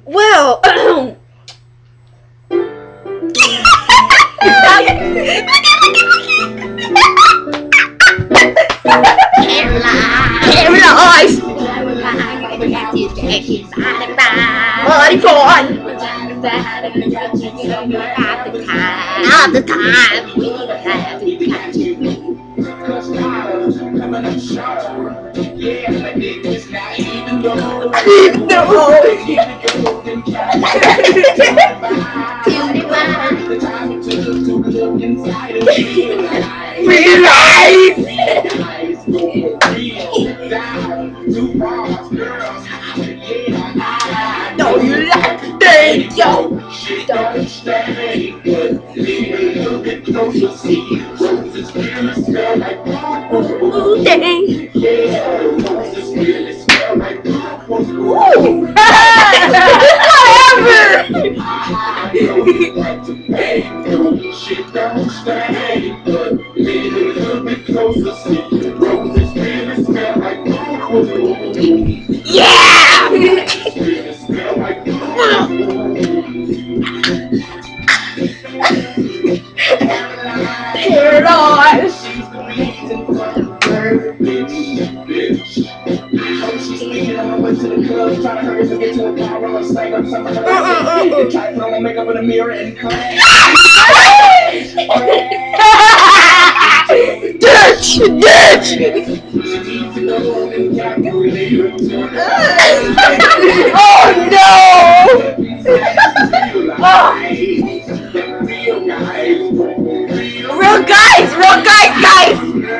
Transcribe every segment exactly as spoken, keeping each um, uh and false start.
Well, Paralyzed. Body gone. All the time. Keep the hole. Realize. Don't you like to think, yo? Don't stay, but lean a little bit closer. See, roses really smell like ooh, dang. Yeah, roses really smell like ooh. Whatever. Shit don't stay, but lean a little bit closer. See, roses really smell like ooh. Yeah. Paralyzed. Makeup in the mirror and Ditch! Ditch! Oh no! Oh. Real guys! Real guys, guys!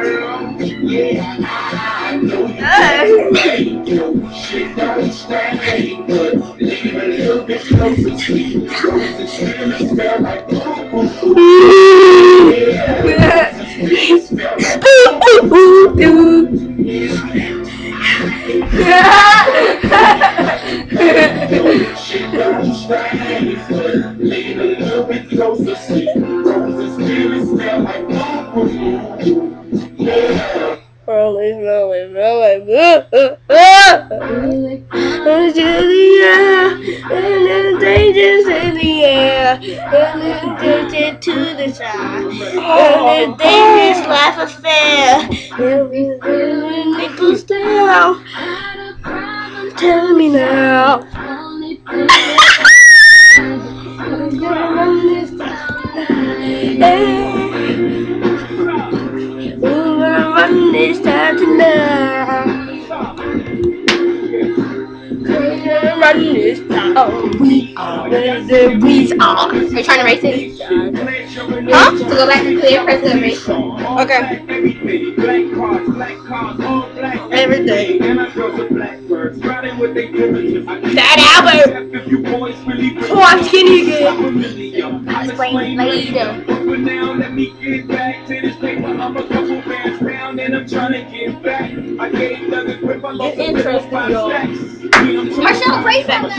Holy smoly, smelly, to the air, and then dangerous in the air, and then dangerous to the side, and then dangerous life affair, and we nipples down. Tell me now. I'm gonna run this We're gonna run this time tonight. We're gonna run this time. We are the we are. Are you trying to race it? Huh? To go back to clear, press the race. Okay. Every day. That Albert. Oh, I'm skinny again. Explain later. Let me get back to this paper. I'm a couple bands round and I'm trying to get back. I gave another grip. I lost it's interesting, y'all. Marshall, pray for us.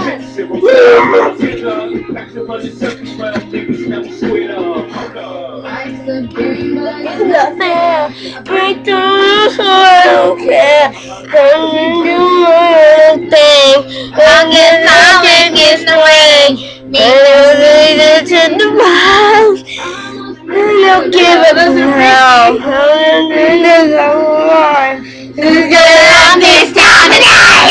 It's nothing. Break through, so I don't care. I'm gonna do my own thing. I'll get loud against the rain. They'll lead it to the miles. They'll give it a hell. Who's gonna run this town tonight?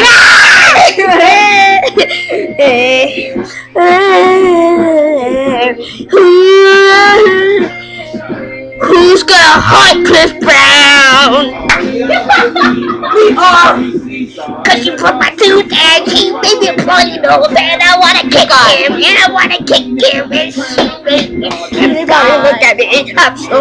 Who's gonna hunt Chris Brown? We are. Cause she broke my tooth and she made me bloody nose and I wanna kick him and I wanna kick him and she made me and gonna look at me. I'm so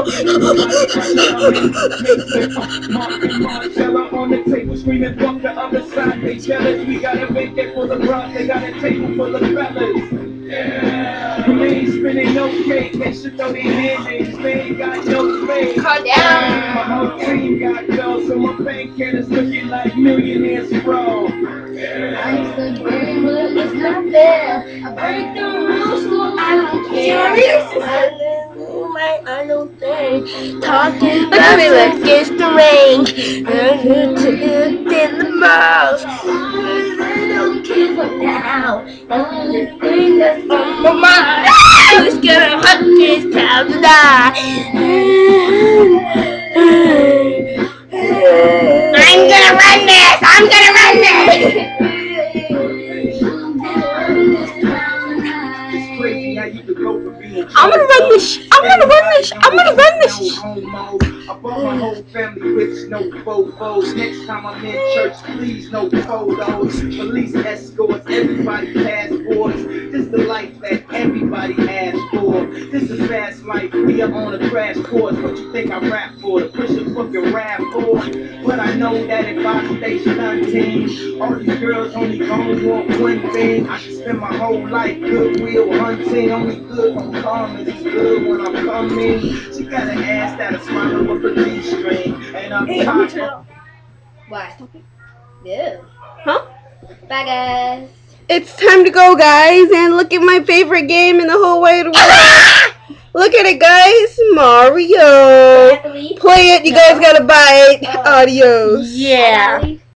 on the table screaming fuck the other side. They jealous. We gotta make it for the rock. They got a table full of fellas. Yeah. They ain't spinning no cake. They should throw their hands in. They ain't got no face. Calm down. My whole team got girls, so my bank account is looking like millionaires, bro. Yeah. I used to break, but it's not fair. I break the rules, so I don't care. I live my own thing. Talking about it against the range. And you took in the mouth. I don't give a damn. now. Only thing that's on my mind is gonna hunt this time to die. I'm gonna run this! I'm gonna run this! I'm gonna run this! I'm gonna run this! I'm gonna run this! I brought my whole family with no photos. Next time I'm in church, please no photos. Police escorts, everybody passports. This the life that everybody asks for. This is fast life, we are on a crash course. What you think I rap for? To push a fucking rap for? But I know that if I stay stunting, all these girls only gon' want one thing. I can spend my whole life goodwill hunting. Only good when karma is good when I'm coming. She got an ass that'll smile with a G-string. And I'm tired. Why? Yeah. Huh? Bye, guys. It's time to go, guys, and look at my favorite game in the whole wide world. Look at it, guys. Mario. Play it. You guys gotta buy it. Adios. Yeah.